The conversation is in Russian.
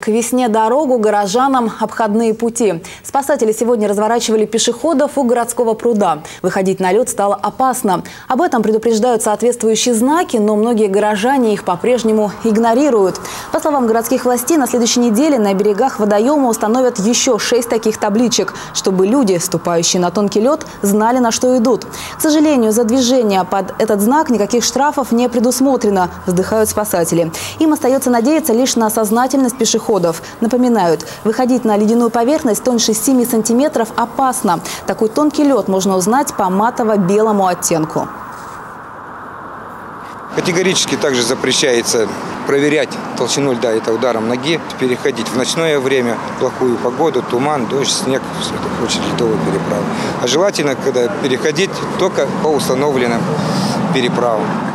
К весне дорогу, горожанам обходные пути. Спасатели сегодня разворачивали пешеходов у городского пруда. Выходить на лед стало опасно. Об этом предупреждают соответствующие знаки, но многие горожане их по-прежнему игнорируют. По словам городских властей, на следующей неделе на берегах водоема установят еще 6 таких табличек, чтобы люди, ступающие на тонкий лед, знали, на что идут. К сожалению, за движение под этот знак никаких штрафов не предусмотрено, вздыхают спасатели. Им остается надеяться лишь на сознательность пешеходов. Напоминают, выходить на ледяную поверхность тоньше 7 сантиметров опасно. Такой тонкий лед можно узнать по матово-белому оттенку. Категорически также запрещается проверять толщину льда, это ударом ноги, переходить в ночное время, плохую погоду, туман, дождь, снег, все это очень ледовая переправа. А желательно, когда переходить, только по установленным переправам.